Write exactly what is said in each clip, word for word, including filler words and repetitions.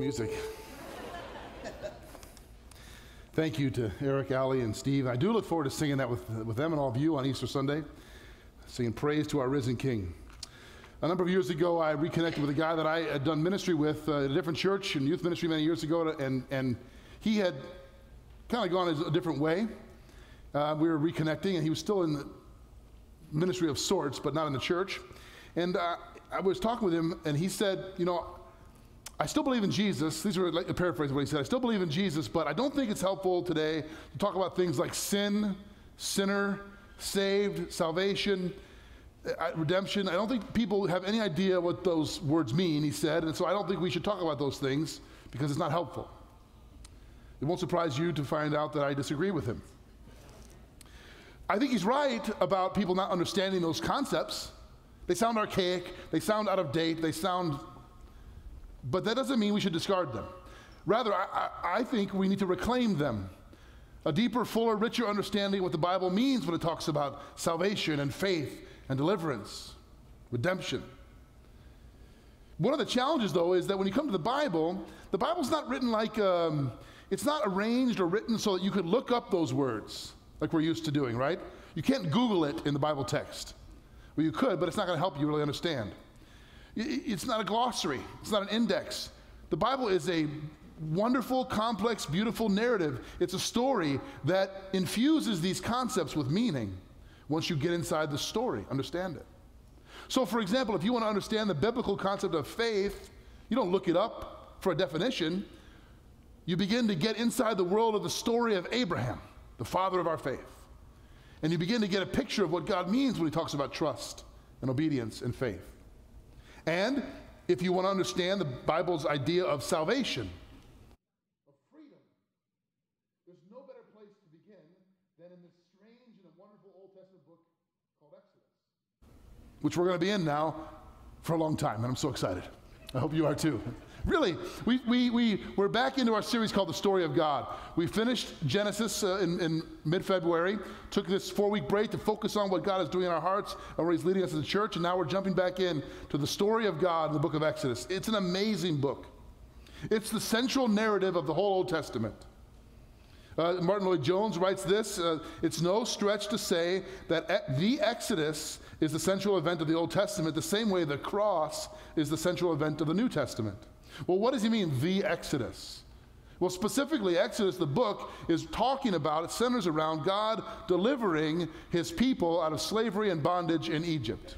music. Thank you to Eric, Allie, and Steve. I do look forward to singing that with, with them and all of you on Easter Sunday, singing praise to our risen King. A number of years ago, I reconnected with a guy that I had done ministry with uh, at a different church and youth ministry many years ago, and, and he had kind of gone a different way. Uh, we were reconnecting, and he was still in the ministry of sorts, but not in the church. And uh, I was talking with him, and he said, you know, I still believe in Jesus. These are like a paraphrase of what he said. I still believe in Jesus, but I don't think it's helpful today to talk about things like sin, sinner, saved, salvation, uh, redemption. I don't think people have any idea what those words mean, he said, and so I don't think we should talk about those things because it's not helpful. It won't surprise you to find out that I disagree with him. I think he's right about people not understanding those concepts. They sound archaic, they sound out of date, they sound, but that doesn't mean we should discard them. Rather, I, I, I think we need to reclaim them. A deeper, fuller, richer understanding of what the Bible means when it talks about salvation and faith and deliverance, redemption. One of the challenges, though, is that when you come to the Bible, the Bible's not written like, um, it's not arranged or written so that you could look up those words like we're used to doing, right? You can't Google it in the Bible text. Well, you could, but it's not going to help you really understand. It's not a glossary. It's not an index. The Bible is a wonderful, complex, beautiful narrative. It's a story that infuses these concepts with meaning once you get inside the story, understand it. So, for example, if you want to understand the biblical concept of faith, you don't look it up for a definition. You begin to get inside the world of the story of Abraham, the father of our faith. And you begin to get a picture of what God means when he talks about trust and obedience and faith. And if you want to understand the Bible's idea of salvation, of freedom, there's no better place to begin than in this strange and wonderful Old Testament book called Exodus, which we're going to be in now for a long time, and I'm so excited. I hope you are too. Really, we, we, we, we're back into our series called The Story of God. We finished Genesis uh, in, in mid-February, took this four-week break to focus on what God is doing in our hearts and where he's leading us as a church, and now we're jumping back in to the story of God in the book of Exodus. It's an amazing book. It's the central narrative of the whole Old Testament. Uh, Martin Lloyd-Jones writes this, uh, it's no stretch to say that e- the Exodus is the central event of the Old Testament, the same way the cross is the central event of the New Testament. Well, what does he mean, the Exodus? Well, specifically, Exodus, the book, is talking about, it centers around God delivering his people out of slavery and bondage in Egypt.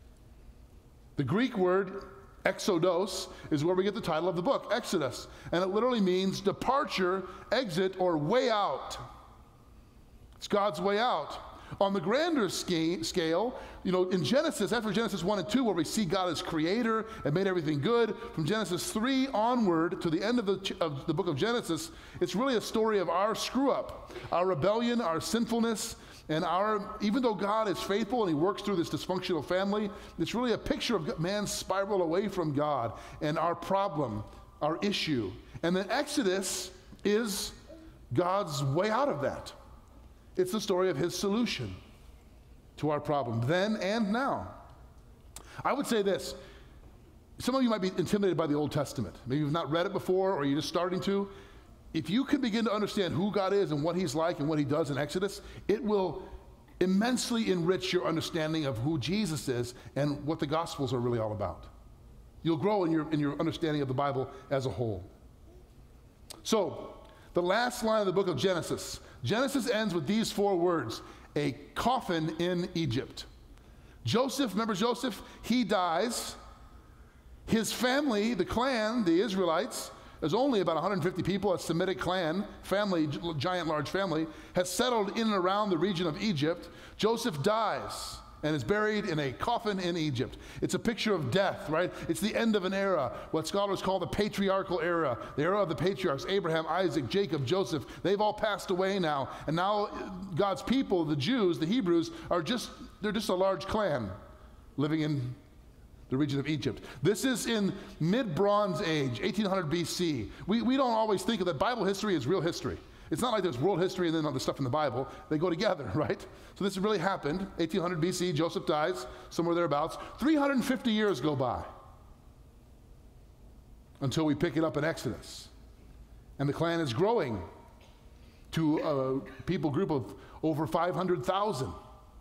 The Greek word, exodos, is where we get the title of the book, Exodus. And it literally means departure, exit, or way out. It's God's way out. On the grander scale, you know, in Genesis, after Genesis one and two, where we see God as creator and made everything good, from Genesis three onward to the end of the, of the book of Genesis, it's really a story of our screw-up, our rebellion, our sinfulness, and our, even though God is faithful and he works through this dysfunctional family, it's really a picture of man's spiral away from God and our problem, our issue. And then Exodus is God's way out of that. It's the story of his solution to our problem, then and now. I would say this. Some of you might be intimidated by the Old Testament. Maybe you've not read it before or you're just starting to. If you can begin to understand who God is and what he's like and what he does in Exodus, it will immensely enrich your understanding of who Jesus is and what the Gospels are really all about. You'll grow in your, in your understanding of the Bible as a whole. So, the last line of the book of Genesis. Genesis ends with these four words, a coffin in Egypt. Joseph, remember Joseph? He dies. His family, the clan, the Israelites, there's only about one hundred fifty people, a Semitic clan, family, giant large family, has settled in and around the region of Egypt. Joseph dies and is buried in a coffin in Egypt. It's a picture of death, right? It's the end of an era, what scholars call the patriarchal era, the era of the patriarchs, Abraham, Isaac, Jacob, Joseph. They've all passed away now, and now God's people, the Jews, the Hebrews, are just, they're just a large clan living in the region of Egypt. This is in mid-Bronze Age, eighteen hundred B C. We, we don't always think of that Bible history as real history. It's not like there's world history and then all the stuff in the Bible. They go together, right? So this really happened, eighteen hundred B C, Joseph dies, somewhere thereabouts. three hundred fifty years go by. until we pick it up in Exodus. And the clan is growing to a people group of over five hundred thousand.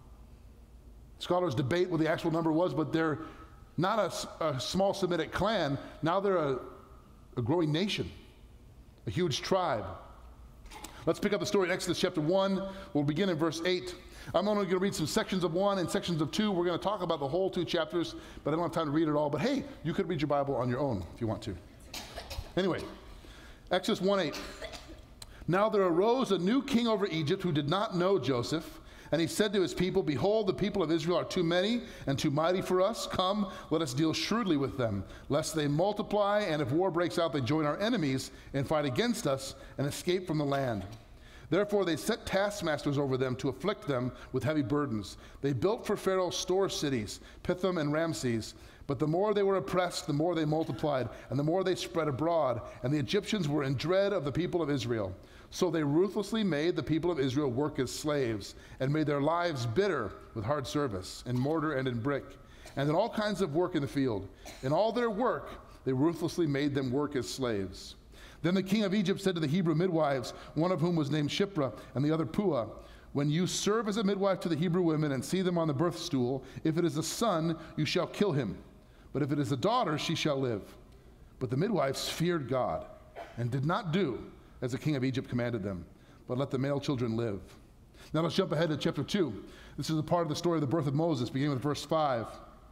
Scholars debate what the actual number was, but they're not a, a small Semitic clan. Now they're a, a growing nation, a huge tribe. Let's pick up the story in Exodus chapter one. We'll begin in verse eight. I'm only going to read some sections of one and sections of two. We're going to talk about the whole two chapters, but I don't have time to read it all. But hey, you could read your Bible on your own if you want to. Anyway, Exodus one eight. Now there arose a new king over Egypt who did not know Joseph. And he said to his people, behold, the people of Israel are too many and too mighty for us. Come, let us deal shrewdly with them, lest they multiply, and if war breaks out, they join our enemies and fight against us and escape from the land. Therefore they set taskmasters over them to afflict them with heavy burdens. They built for Pharaoh store cities, Pithom and Ramses. But the more they were oppressed, the more they multiplied, and the more they spread abroad. And the Egyptians were in dread of the people of Israel. So they ruthlessly made the people of Israel work as slaves, and made their lives bitter with hard service, in mortar and in brick, and in all kinds of work in the field. In all their work, they ruthlessly made them work as slaves. Then the king of Egypt said to the Hebrew midwives, one of whom was named Shiphrah, and the other Puah, when you serve as a midwife to the Hebrew women and see them on the birth stool, if it is a son, you shall kill him. But if it is a daughter, she shall live. But the midwives feared God, and did not do as the king of Egypt commanded them, but let the male children live. Now let's jump ahead to chapter two. This is a part of the story of the birth of Moses, beginning with verse five.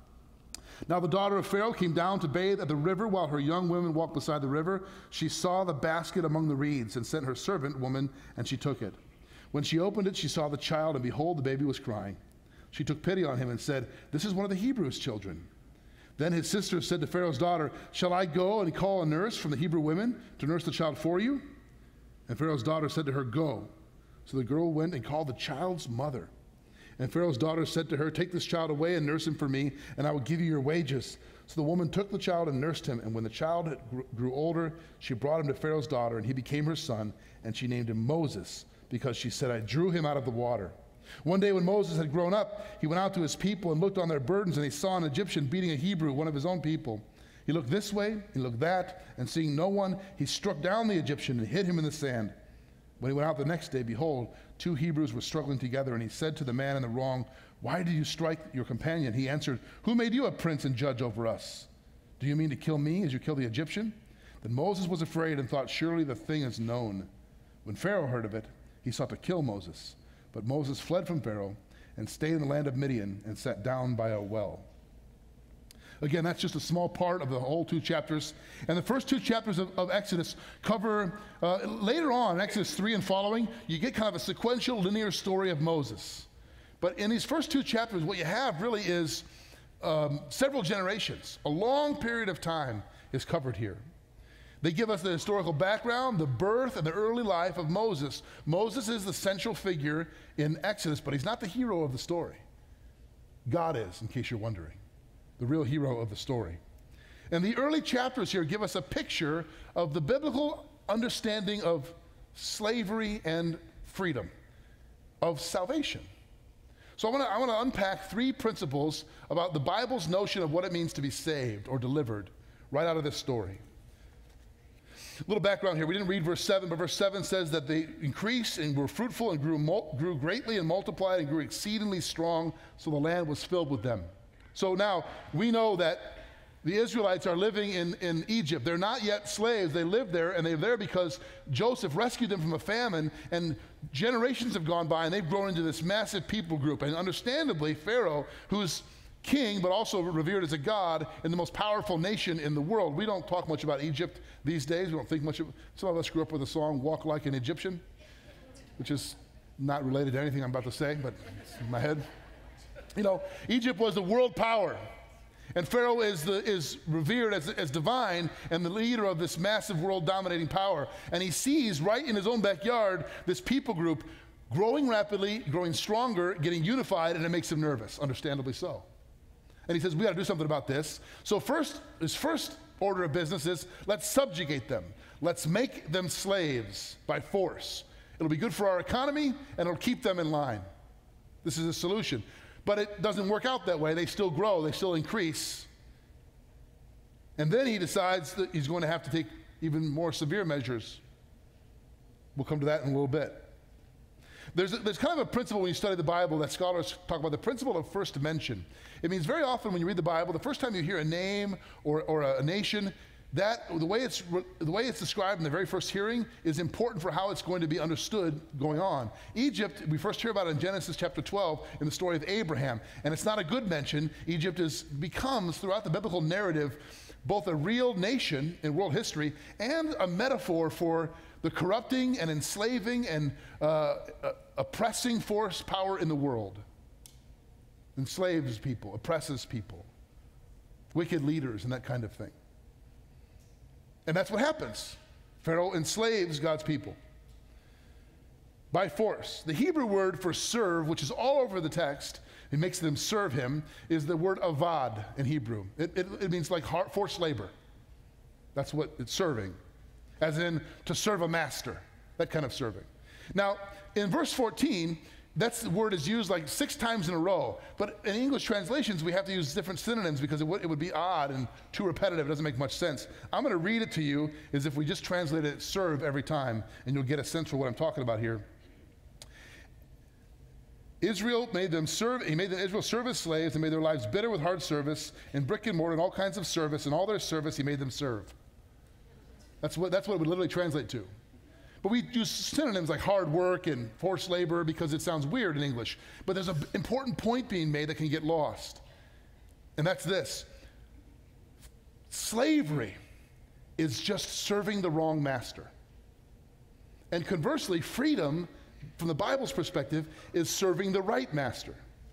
Now the daughter of Pharaoh came down to bathe at the river while her young women walked beside the river. She saw the basket among the reeds and sent her servant woman, and she took it. When she opened it, she saw the child, and behold, the baby was crying. She took pity on him and said, this is one of the Hebrews' children. Then his sister said to Pharaoh's daughter, shall I go and call a nurse from the Hebrew women to nurse the child for you? And Pharaoh's daughter said to her, go. So the girl went and called the child's mother. And Pharaoh's daughter said to her, take this child away and nurse him for me, and I will give you your wages. So the woman took the child and nursed him. And when the child grew older, she brought him to Pharaoh's daughter, and he became her son. And she named him Moses, because she said, I drew him out of the water. One day when Moses had grown up, he went out to his people and looked on their burdens, and he saw an Egyptian beating a Hebrew, one of his own people. He looked this way, he looked that, and seeing no one, he struck down the Egyptian and hid him in the sand. When he went out the next day, behold, two Hebrews were struggling together, and he said to the man in the wrong, why did you strike your companion? He answered, who made you a prince and judge over us? Do you mean to kill me as you killed the Egyptian? Then Moses was afraid and thought, surely the thing is known. When Pharaoh heard of it, he sought to kill Moses. But Moses fled from Pharaoh and stayed in the land of Midian and sat down by a well. Again, that's just a small part of the whole two chapters. And the first two chapters of, of Exodus cover, uh, later on, Exodus three and following, you get kind of a sequential linear story of Moses. But in these first two chapters, what you have really is um, several generations. A long period of time is covered here. They give us the historical background, the birth, and the early life of Moses. Moses is the central figure in Exodus, but he's not the hero of the story. God is, in case you're wondering. The real hero of the story. And the early chapters here give us a picture of the biblical understanding of slavery and freedom, of salvation. So I want to I want to unpack three principles about the Bible's notion of what it means to be saved or delivered right out of this story. A little background here. We didn't read verse seven, but verse seven says that they increased and were fruitful and grew, mul- grew greatly and multiplied and grew exceedingly strong, so the land was filled with them. So now we know that the Israelites are living in, in Egypt. They're not yet slaves. They live there, and they're there because Joseph rescued them from a famine, and generations have gone by, and they've grown into this massive people group. And understandably, Pharaoh, who's king, but also revered as a god in the most powerful nation in the world. We don't talk much about Egypt these days. We don't think much of, some of us grew up with the song, Walk Like an Egyptian, which is not related to anything I'm about to say, but it's in my head. You know, Egypt was the world power, and Pharaoh is, the, is revered as, as divine and the leader of this massive world-dominating power. And he sees right in his own backyard this people group growing rapidly, growing stronger, getting unified, and it makes him nervous, understandably so. And he says, we got to do something about this. So first, his first order of business is, let's subjugate them. Let's make them slaves by force. It'll be good for our economy, and it'll keep them in line. This is a solution. But it doesn't work out that way. They still grow. They still increase. And then he decides that he's going to have to take even more severe measures. We'll come to that in a little bit. There's, a, there's kind of a principle when you study the Bible that scholars talk about, the principle of first mention. It means very often when you read the Bible, the first time you hear a name or, or a, a nation, that the way it's the way it's described in the very first hearing is important for how it's going to be understood going on. Egypt, we first hear about it in Genesis chapter twelve in the story of Abraham, and it's not a good mention. Egypt is becomes throughout the biblical narrative both a real nation in world history and a metaphor for the corrupting and enslaving and uh, uh, oppressing force power in the world. Enslaves people, oppresses people, wicked leaders, and that kind of thing. And that's what happens. Pharaoh enslaves God's people by force. The Hebrew word for serve, which is all over the text, it makes them serve him, is the word avad in Hebrew. It, it, it means like hard, forced labor. That's what it's serving, as in to serve a master, that kind of serving. Now, in verse fourteen, that's the word is used like six times in a row. But in English translations, we have to use different synonyms because it would, it would be odd and too repetitive. It doesn't make much sense. I'm going to read it to you as if we just translated it serve every time, and you'll get a sense for what I'm talking about here. Israel made them serve, he made them Israel serve as slaves and made their lives bitter with hard service and brick and mortar and all kinds of service. And all their service he made them serve. That's what, that's what it would literally translate to. But we use synonyms like hard work and forced labor because it sounds weird in English. But there's an important point being made that can get lost. And that's this. Slavery is just serving the wrong master. And conversely, freedom, from the Bible's perspective, is serving the right master.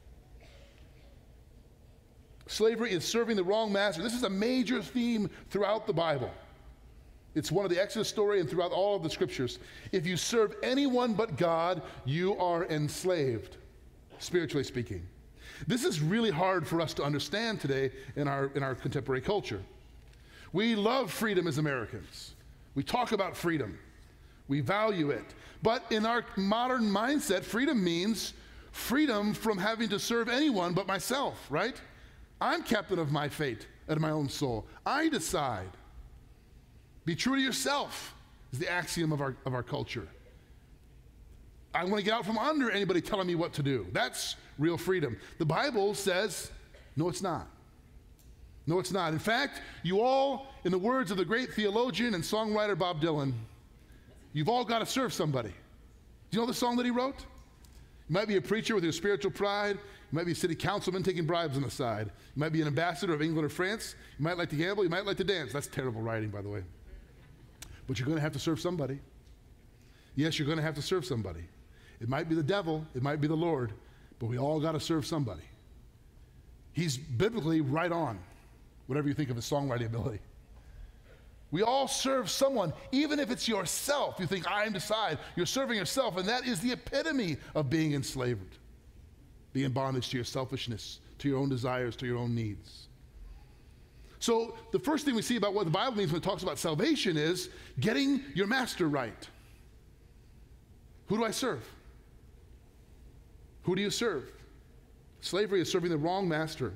Slavery is serving the wrong master. This is a major theme throughout the Bible. It's one of the Exodus story and throughout all of the scriptures. If you serve anyone but God, you are enslaved, spiritually speaking. This is really hard for us to understand today in our, in our contemporary culture. We love freedom as Americans. We talk about freedom. We value it. But in our modern mindset, freedom means freedom from having to serve anyone but myself, right? I'm captain of my fate and my own soul. I decide. Be true to yourself is the axiom of our, of our culture. I want to get out from under anybody telling me what to do. That's real freedom. The Bible says, no, it's not. No, it's not. In fact, you all, in the words of the great theologian and songwriter Bob Dylan, you've all got to serve somebody. Do you know the song that he wrote? You might be a preacher with your spiritual pride. You might be a city councilman taking bribes on the side. You might be an ambassador of England or France. You might like to gamble. You might like to dance. That's terrible writing, by the way. But you're going to have to serve somebody. Yes, you're going to have to serve somebody. It might be the devil. It might be the Lord. But we all got to serve somebody. He's biblically right on, whatever you think of his songwriting ability. We all serve someone, even if it's yourself. You think, I decide. You're serving yourself, and that is the epitome of being enslaved, being in bondage to your selfishness, to your own desires, to your own needs. So the first thing we see about what the Bible means when it talks about salvation is getting your master right. Who do I serve? Who do you serve? Slavery is serving the wrong master.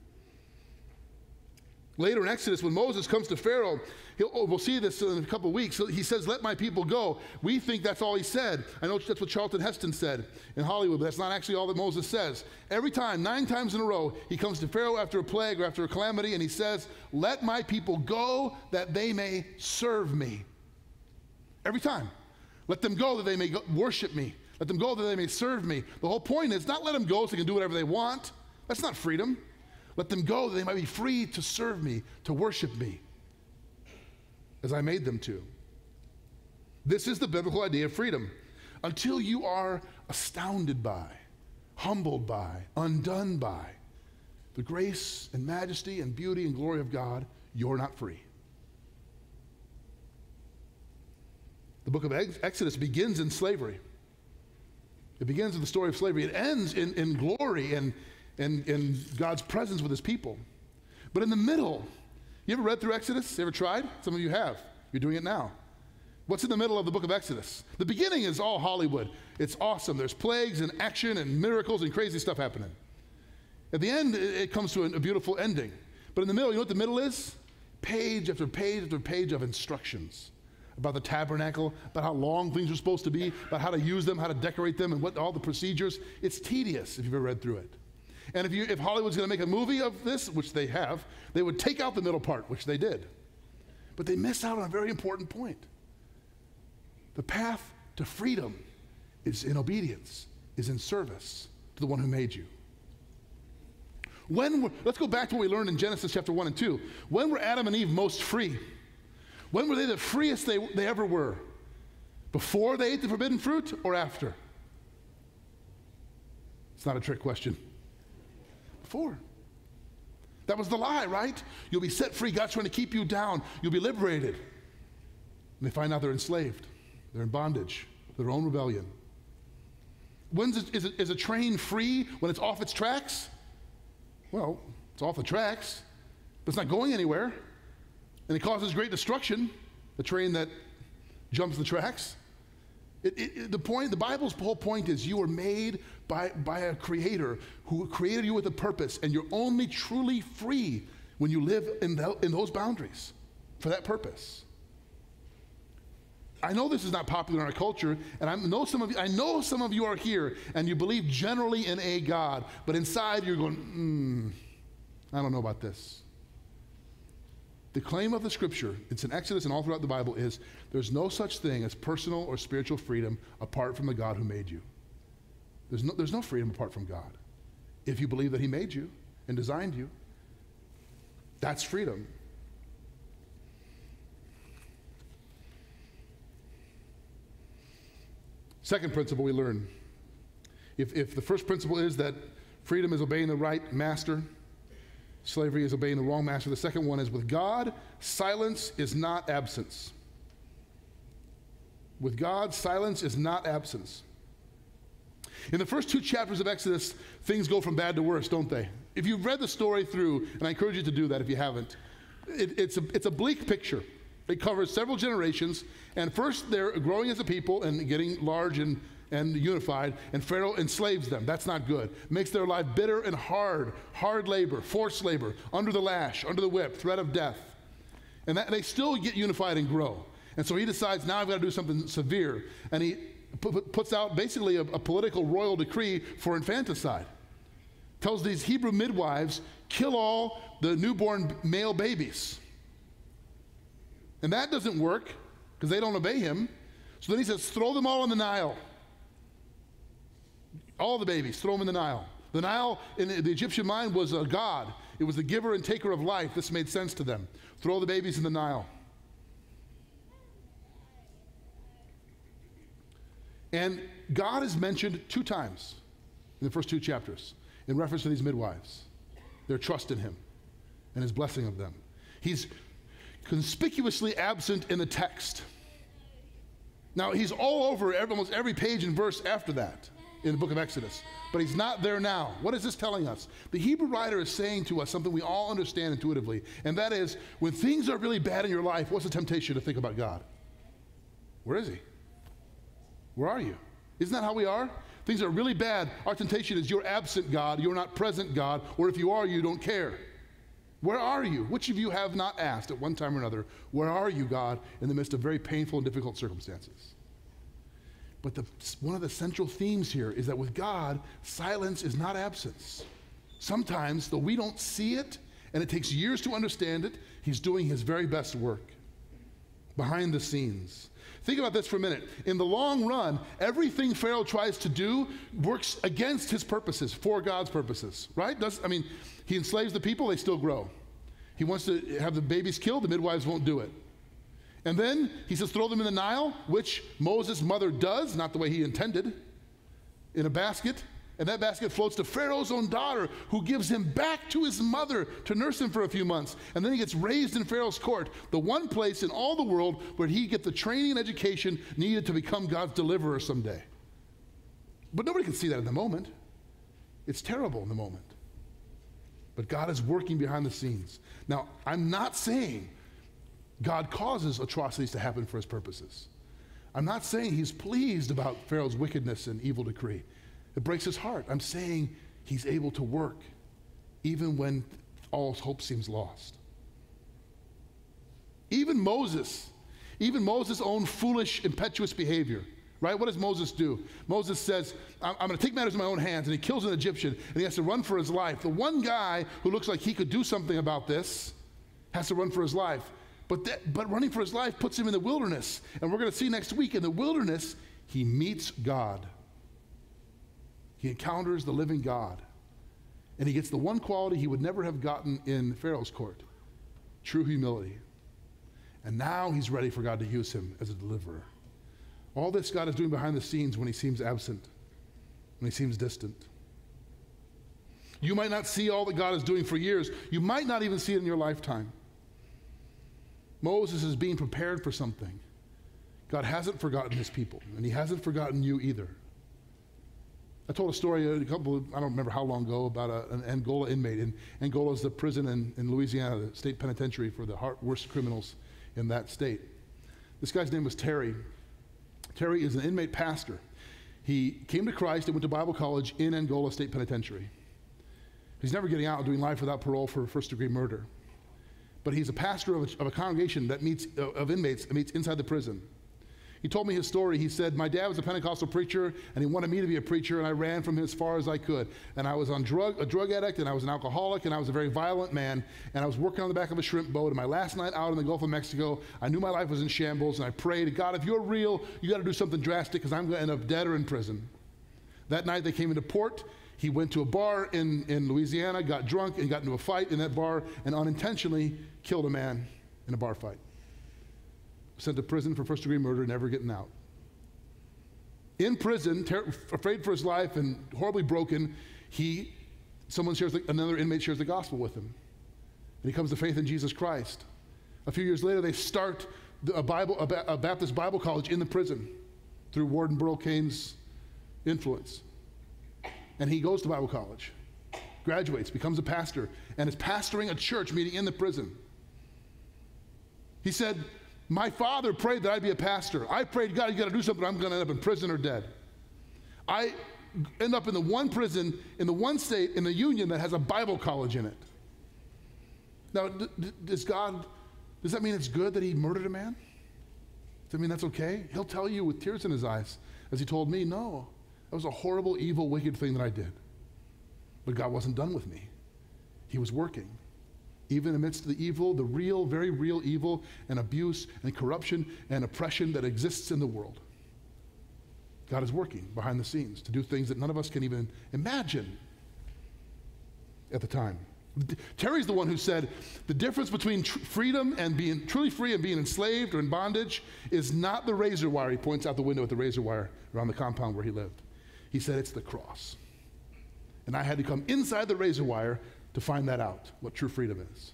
Later in Exodus, when Moses comes to Pharaoh, he'll, oh, we'll see this in a couple of weeks. He says, let my people go. We think that's all he said. I know that's what Charlton Heston said in Hollywood, but that's not actually all that Moses says. Every time, nine times in a row, he comes to Pharaoh after a plague or after a calamity, and he says, let my people go that they may serve me. Every time. Let them go that they may go worship me. Let them go that they may serve me. The whole point is not let them go so they can do whatever they want. That's not freedom. Let them go that they might be free to serve me, to worship me, as I made them to. This is the biblical idea of freedom. Until you are astounded by, humbled by, undone by the grace and majesty and beauty and glory of God, you're not free. The book of Exodus begins in slavery. It begins with the story of slavery. It ends in, in glory and And, and God's presence with his people. But in the middle, you ever read through Exodus? You ever tried? Some of you have. You're doing it now. What's in the middle of the book of Exodus? The beginning is all Hollywood. It's awesome. There's plagues and action and miracles and crazy stuff happening. At the end, it, it comes to a, a beautiful ending. But in the middle, you know what the middle is? page after page after page of instructions about the tabernacle, about how long things are supposed to be, about how to use them, how to decorate them, and what all the procedures. It's tedious if you've ever read through it. And if, you, if Hollywood's going to make a movie of this, which they have, they would take out the middle part, which they did. But they miss out on a very important point. The path to freedom is in obedience, is in service to the one who made you. When we're, let's go back to what we learned in Genesis chapter one and two. When were Adam and Eve most free? When were they the freest they, they ever were? Before they ate the forbidden fruit or after? It's not a trick question. Before. That was the lie, right? You'll be set free. God's trying to keep you down. You'll be liberated. And they find out they're enslaved. They're in bondage. Their own rebellion. When is, is, is a train free when it's off its tracks? Well, it's off the tracks, but it's not going anywhere. And it causes great destruction, the train that jumps the tracks. It, it, it, the point, the Bible's whole point is you were made by, by a creator who created you with a purpose, and you're only truly free when you live in, the, in those boundaries for that purpose. I know this is not popular in our culture, and I know some of you, I know some of you are here and you believe generally in a God, but inside you're going, hmm, I don't know about this. The claim of the scripture, it's in Exodus and all throughout the Bible, is there's no such thing as personal or spiritual freedom apart from the God who made you. There's no, there's no freedom apart from God. If you believe that he made you and designed you, that's freedom. Second principle we learn. If, if the first principle is that freedom is obeying the right master, slavery is obeying the wrong master. The second one is with God, silence is not absence. With God, silence is not absence. In the first two chapters of Exodus, things go from bad to worse, don't they? If you've read the story through, and I encourage you to do that if you haven't, it, it's, a, it's a bleak picture. It covers several generations, and first they're growing as a people and getting large and, and unified, and Pharaoh enslaves them. That's not good. Makes their life bitter and hard, hard labor, forced labor, under the lash, under the whip, threat of death. And that, they still get unified and grow. And so he decides, now I've got to do something severe. And he p- puts out basically a, a political royal decree for infanticide. Tells these Hebrew midwives, kill all the newborn male babies. And that doesn't work because they don't obey him. So then he says, throw them all in the Nile. All the babies, throw them in the Nile. The Nile, in the Egyptian mind, was a god. It was the giver and taker of life. This made sense to them. Throw the babies in the Nile. And God is mentioned two times in the first two chapters in reference to these midwives, their trust in him and his blessing of them. He's conspicuously absent in the text. Now, he's all over every, almost every page and verse after that in the book of Exodus, but he's not there now. What is this telling us? The Hebrew writer is saying to us something we all understand intuitively, and that is, when things are really bad in your life, what's the temptation to think about God? Where is he? Where are you? Isn't that how we are? Things are really bad. Our temptation is you're absent, God, you're not present, God, or if you are, you don't care. Where are you? Which of you have not asked at one time or another, where are you, God, in the midst of very painful and difficult circumstances? But the, one of the central themes here is that with God, silence is not absence. Sometimes, though we don't see it, and it takes years to understand it, he's doing his very best work behind the scenes. Think about this for a minute. In the long run, everything Pharaoh tries to do works against his purposes, for God's purposes, right? Does, I mean, he enslaves the people, they still grow. He wants to have the babies killed, the midwives won't do it. And then he says, throw them in the Nile, which Moses' mother does, not the way he intended, in a basket. And that basket floats to Pharaoh's own daughter, who gives him back to his mother to nurse him for a few months. And then he gets raised in Pharaoh's court, the one place in all the world where he gets the training and education needed to become God's deliverer someday. But nobody can see that in the moment. It's terrible in the moment. But God is working behind the scenes. Now, I'm not saying God causes atrocities to happen for his purposes. I'm not saying he's pleased about Pharaoh's wickedness and evil decree. It breaks his heart. I'm saying he's able to work even when all hope seems lost. Even Moses, even Moses' own foolish, impetuous behavior, right? What does Moses do? Moses says, I'm, I'm going to take matters in my own hands, and he kills an Egyptian, and he has to run for his life. The one guy who looks like he could do something about this has to run for his life. But, that, but running for his life puts him in the wilderness. And we're going to see next week, in the wilderness, he meets God. He encounters the living God. And he gets the one quality he would never have gotten in Pharaoh's court, true humility. And now he's ready for God to use him as a deliverer. All this God is doing behind the scenes when he seems absent, when he seems distant. You might not see all that God is doing for years. You might not even see it in your lifetime. Moses is being prepared for something. God hasn't forgotten his people, and he hasn't forgotten you either. I told a story a couple of, I don't remember how long ago, about a, an Angola inmate. And Angola is the prison in, in Louisiana, the state penitentiary for the heart, worst criminals in that state. This guy's name was Terry. Terry is an inmate pastor. He came to Christ and went to Bible college in Angola State Penitentiary. He's never getting out and doing life without parole for first degree murder. But he's a pastor of a, of a congregation that meets, uh, of inmates that meets inside the prison. He told me his story. He said, my dad was a Pentecostal preacher, and he wanted me to be a preacher, and I ran from him as far as I could. And I was on drug, a drug addict, and I was an alcoholic, and I was a very violent man, and I was working on the back of a shrimp boat. And my last night out in the Gulf of Mexico, I knew my life was in shambles, and I prayed, God, if you're real, you got to do something drastic, because I'm going to end up dead or in prison. That night they came into port. He went to a bar in, in Louisiana, got drunk, and got into a fight in that bar, and unintentionally killed a man in a bar fight. Sent to prison for first degree murder, never getting out. In prison, ter- afraid for his life and horribly broken, he, someone shares, the, another inmate shares the gospel with him. And he comes to faith in Jesus Christ. A few years later, they start the, a, Bible, a, ba- a Baptist Bible college in the prison through Warden Burl Cain's influence. And he goes to Bible college, graduates, becomes a pastor, and is pastoring a church meeting in the prison. He said, my father prayed that I'd be a pastor. I prayed, God, you got to do something. I'm going to end up in prison or dead. I end up in the one prison, in the one state, in the union that has a Bible college in it. Now, d- d- does God, does that mean it's good that he murdered a man? Does that mean that's okay? He'll tell you with tears in his eyes, as he told me, no, that was a horrible, evil, wicked thing that I did. But God wasn't done with me. He was working. Even amidst the evil, the real, very real evil and abuse and corruption and oppression that exists in the world. God is working behind the scenes to do things that none of us can even imagine at the time. Terry's the one who said, the difference between tr- freedom and being truly free and being enslaved or in bondage is not the razor wire. He points out the window at the razor wire around the compound where he lived. He said, it's the cross. And I had to come inside the razor wire to find that out, what true freedom is.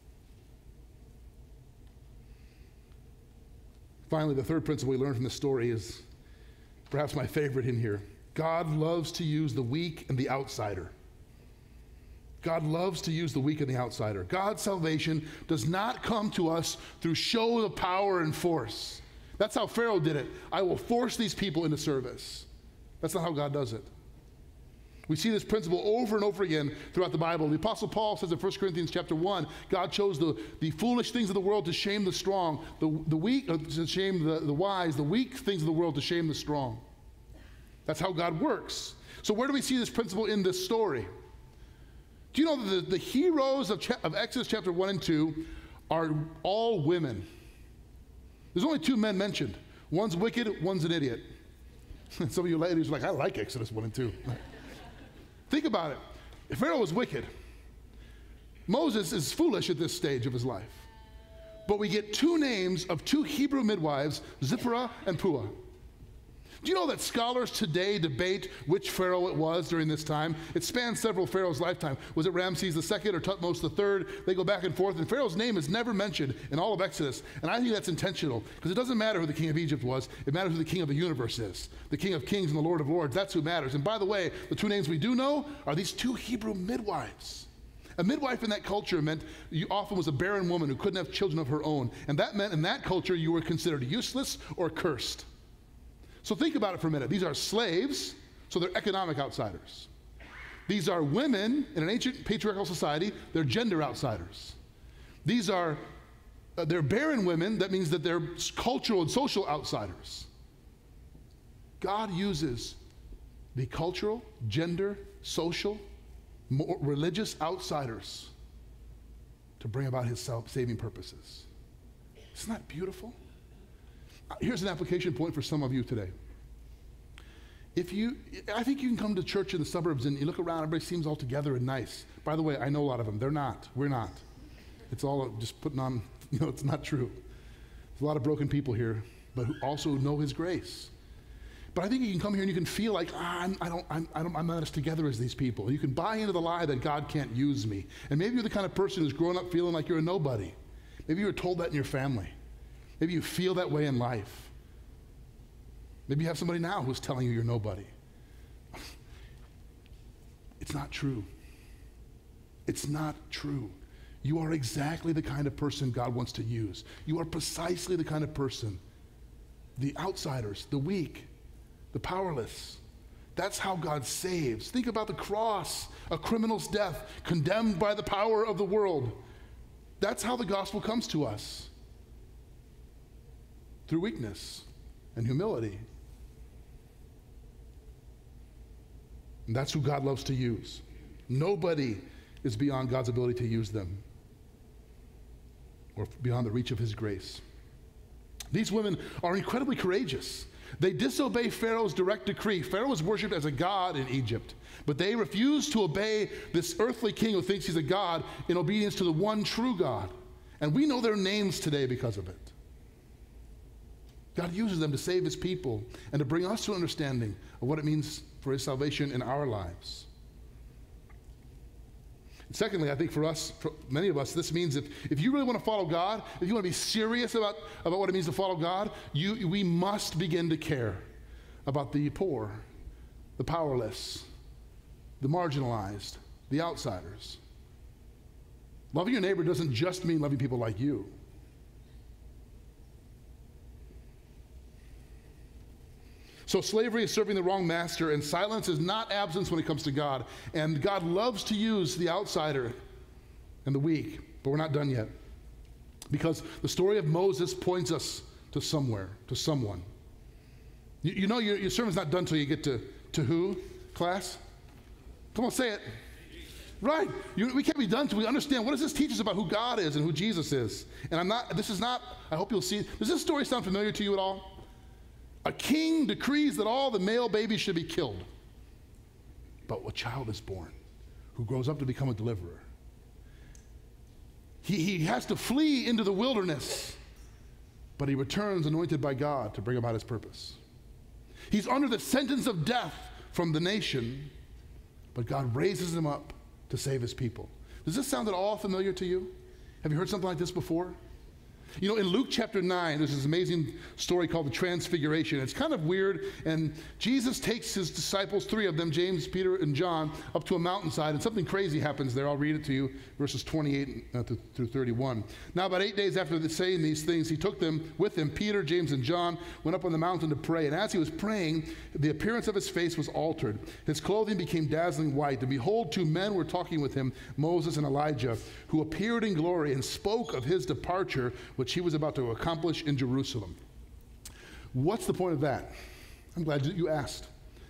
Finally, the third principle we learn from this story is perhaps my favorite in here. God loves to use the weak and the outsider. God loves to use the weak and the outsider. God's salvation does not come to us through show of power and force. That's how Pharaoh did it. I will force these people into service. That's not how God does it. We see this principle over and over again throughout the Bible. The Apostle Paul says in First Corinthians chapter one, God chose the, the foolish things of the world to shame the strong, the, the weak, uh, to shame the, the wise, the weak things of the world to shame the strong. That's how God works. So where do we see this principle in this story? Do you know that the, the heroes of, cha- of Exodus chapter one and two are all women? There's only two men mentioned. One's wicked, one's an idiot. Some of you ladies are like, I like Exodus one and two. Think about it. Pharaoh was wicked. Moses is foolish at this stage of his life. But we get two names of two Hebrew midwives, Zipporah and Puah. Do you know that scholars today debate which Pharaoh it was during this time? It spans several Pharaohs' lifetime. Was it Ramses the Second or Tutmos the Third? They go back and forth, and Pharaoh's name is never mentioned in all of Exodus. And I think that's intentional, because it doesn't matter who the king of Egypt was. It matters who the king of the universe is. The king of kings and the Lord of lords. That's who matters. And by the way, the two names we do know are these two Hebrew midwives. A midwife in that culture meant you often was a barren woman who couldn't have children of her own. And that meant in that culture you were considered useless or cursed. So think about it for a minute. These are slaves, so they're economic outsiders. These are women in an ancient patriarchal society, they're gender outsiders. These are Uh, they're barren women. That means that they're cultural and social outsiders. God uses the cultural, gender, social, more religious outsiders to bring about his self-saving purposes. Isn't that beautiful? Uh, here's an application point for some of you today. If you, I think you can come to church in the suburbs and you look around, everybody seems all together and nice. By the way, I know a lot of them. They're not. We're not. It's all just putting on, you know, it's not true. There's a lot of broken people here, but who also know his grace. But I think you can come here and you can feel like, ah, I'm, I don't, I'm, I don't, I'm not as together as these people. You can buy into the lie that God can't use me. And maybe you're the kind of person who's grown up feeling like you're a nobody. Maybe you were told that in your family. Maybe you feel that way in life. Maybe you have somebody now who's telling you you're nobody. It's not true. It's not true. You are exactly the kind of person God wants to use. You are precisely the kind of person, the outsiders, the weak, the powerless. That's how God saves. Think about the cross, a criminal's death, condemned by the power of the world. That's how the gospel comes to us, through weakness and humility. And that's who God loves to use. Nobody is beyond God's ability to use them or beyond the reach of his grace. These women are incredibly courageous. They disobey Pharaoh's direct decree. Pharaoh was worshipped as a god in Egypt, but they refuse to obey this earthly king who thinks he's a god in obedience to the one true God. And we know their names today because of it. God uses them to save his people and to bring us to an understanding of what it means for his salvation in our lives. And secondly, I think for us, for many of us, this means if, if you really want to follow God, if you want to be serious about, about what it means to follow God, you, we must begin to care about the poor, the powerless, the marginalized, the outsiders. Loving your neighbor doesn't just mean loving people like you. So slavery is serving the wrong master, and silence is not absence when it comes to God. And God loves to use the outsider and the weak, but we're not done yet. Because the story of Moses points us to somewhere, to someone. You, you know your, your sermon's not done until you get to, to who, class? Come on, say it. Right. You, we can't be done until we understand what does this teach us about who God is and who Jesus is. And I'm not, this is not, I hope you'll see, does this story sound familiar to you at all? A king decrees that all the male babies should be killed. But a child is born who grows up to become a deliverer. He, he has to flee into the wilderness, but he returns anointed by God to bring about his purpose. He's under the sentence of death from the nation, but God raises him up to save his people. Does this sound at all familiar to you? Have you heard something like this before? You know, in Luke chapter nine, there's this amazing story called the Transfiguration. It's kind of weird, and Jesus takes his disciples, three of them, James, Peter, and John, up to a mountainside, and something crazy happens there. I'll read it to you, verses twenty-eight uh, to, through thirty-one. Now, about eight days after saying these things, he took them with him, Peter, James, and John, went up on the mountain to pray. And as he was praying, the appearance of his face was altered. His clothing became dazzling white. And behold, two men were talking with him, Moses and Elijah, who appeared in glory and spoke of his departure, which he was about to accomplish in Jerusalem. What's the point of that? I'm glad you asked.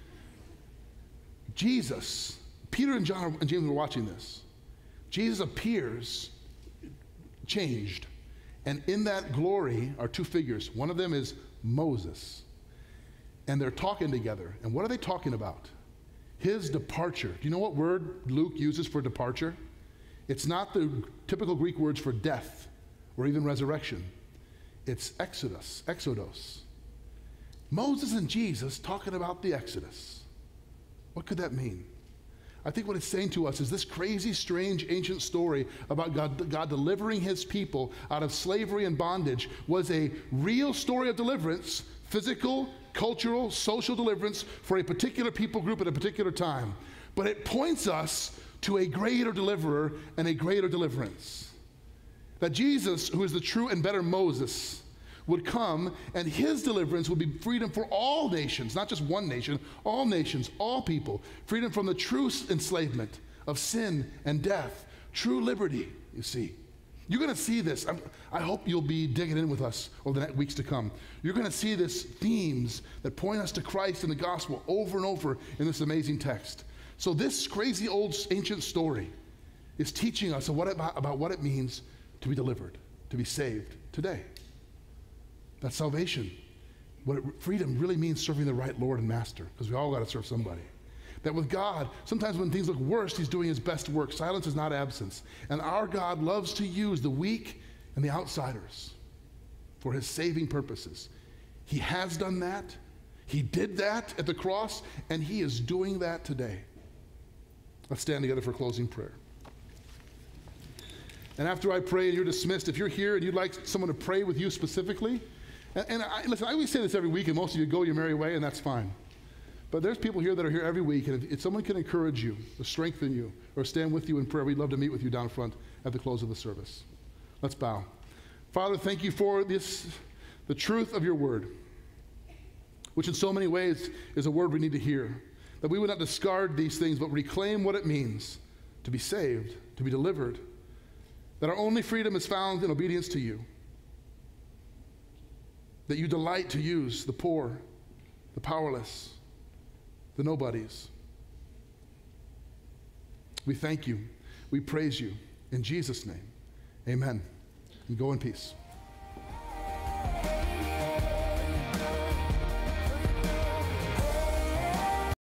Jesus, Peter and John and James were watching this. Jesus appears changed. And in that glory are two figures. One of them is Moses. And they're talking together. And what are they talking about? His departure. Do you know what word Luke uses for departure? It's not the typical Greek words for death or even resurrection. It's exodus, exodos. Moses and Jesus talking about the Exodus. What could that mean? I think what it's saying to us is this crazy, strange, ancient story about God, God delivering his people out of slavery and bondage was a real story of deliverance, physical, cultural, social deliverance for a particular people group at a particular time. But it points us to a greater deliverer and a greater deliverance. That Jesus, who is the true and better Moses, would come, and his deliverance would be freedom for all nations, not just one nation, all nations, all people. Freedom from the true enslavement of sin and death. True liberty, you see. You're going to see this. I'm, I hope you'll be digging in with us over the next weeks to come. You're going to see this themes that point us to Christ and the gospel over and over in this amazing text. So this crazy old ancient story is teaching us what about, about what it means to be delivered, to be saved today. That's salvation. What it, freedom really means serving the right Lord and Master, because we all got to serve somebody. That with God, sometimes when things look worst, he's doing his best work. Silence is not absence. And our God loves to use the weak and the outsiders for his saving purposes. He has done that. He did that at the cross, and he is doing that today. Let's stand together for closing prayer. And after I pray and you're dismissed, if you're here and you'd like someone to pray with you specifically, and, and I, listen, I always say this every week, and most of you go your merry way, and that's fine. But there's people here that are here every week, and if, if someone can encourage you, or strengthen you, or stand with you in prayer, we'd love to meet with you down front at the close of the service. Let's bow. Father, thank you for this, the truth of your word, which in so many ways is a word we need to hear, that we would not discard these things, but reclaim what it means to be saved, to be delivered, that our only freedom is found in obedience to you, that you delight to use the poor, the powerless, the nobodies. We thank you. We praise you. In Jesus' name, amen. And go in peace.